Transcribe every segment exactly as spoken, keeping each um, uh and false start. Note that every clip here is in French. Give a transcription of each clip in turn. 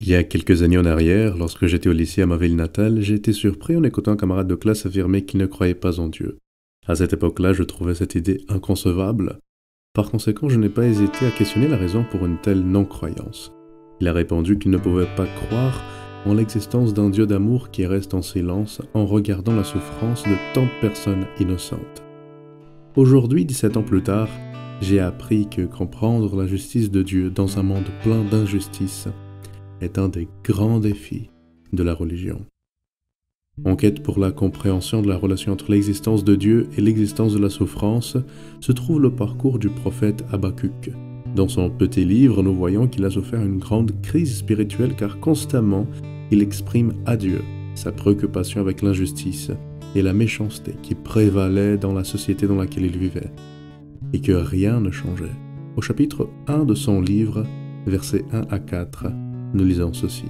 Il y a quelques années en arrière, lorsque j'étais au lycée à ma ville natale, j'ai été surpris en écoutant un camarade de classe affirmer qu'il ne croyait pas en Dieu. À cette époque-là, je trouvais cette idée inconcevable. Par conséquent, je n'ai pas hésité à questionner la raison pour une telle non-croyance. Il a répondu qu'il ne pouvait pas croire en l'existence d'un Dieu d'amour qui reste en silence en regardant la souffrance de tant de personnes innocentes. Aujourd'hui, dix-sept ans plus tard, j'ai appris que comprendre la justice de Dieu dans un monde plein d'injustices est un des grands défis de la religion. En quête pour la compréhension de la relation entre l'existence de Dieu et l'existence de la souffrance se trouve le parcours du prophète Habakkuk. Dans son petit livre, nous voyons qu'il a souffert une grande crise spirituelle car constamment, il exprime à Dieu sa préoccupation avec l'injustice et la méchanceté qui prévalait dans la société dans laquelle il vivait, et que rien ne changeait. Au chapitre un de son livre, versets un à quatre, nous lisons ceci.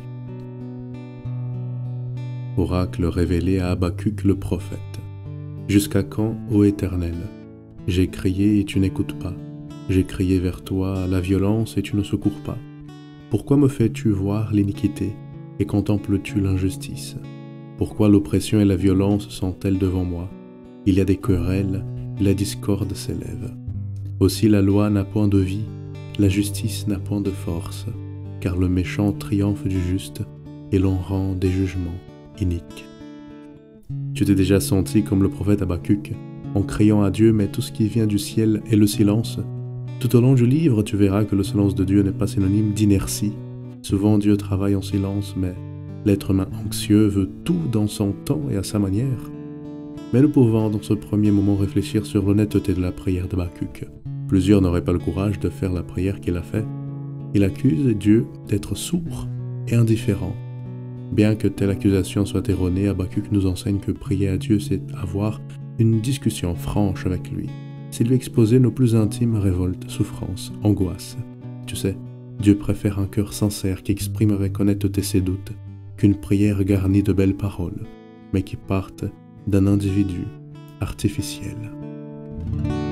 Oracle révélé à Habakkuk le prophète. Jusqu'à quand, ô Éternel? J'ai crié et tu n'écoutes pas. J'ai crié vers toi la violence et tu ne secours pas. Pourquoi me fais-tu voir l'iniquité et contemples-tu l'injustice? Pourquoi l'oppression et la violence sont-elles devant moi? Il y a des querelles, la discorde s'élève. Aussi la loi n'a point de vie, la justice n'a point de force, car le méchant triomphe du juste et l'on rend des jugements iniques. Tu t'es déjà senti comme le prophète Habakkuk, en criant à Dieu, mais tout ce qui vient du ciel est le silence. Tout au long du livre, tu verras que le silence de Dieu n'est pas synonyme d'inertie. Souvent, Dieu travaille en silence, mais l'être humain anxieux veut tout dans son temps et à sa manière. Mais nous pouvons, dans ce premier moment, réfléchir sur l'honnêteté de la prière d'Habakkuk. Plusieurs n'auraient pas le courage de faire la prière qu'il a faite. Il accuse Dieu d'être sourd et indifférent. Bien que telle accusation soit erronée, Habakkuk nous enseigne que prier à Dieu, c'est avoir une discussion franche avec lui. C'est lui exposer nos plus intimes révoltes, souffrances, angoisses. Tu sais, Dieu préfère un cœur sincère qui exprime avec honnêteté ses doutes qu'une prière garnie de belles paroles, mais qui partent d'un individu artificiel.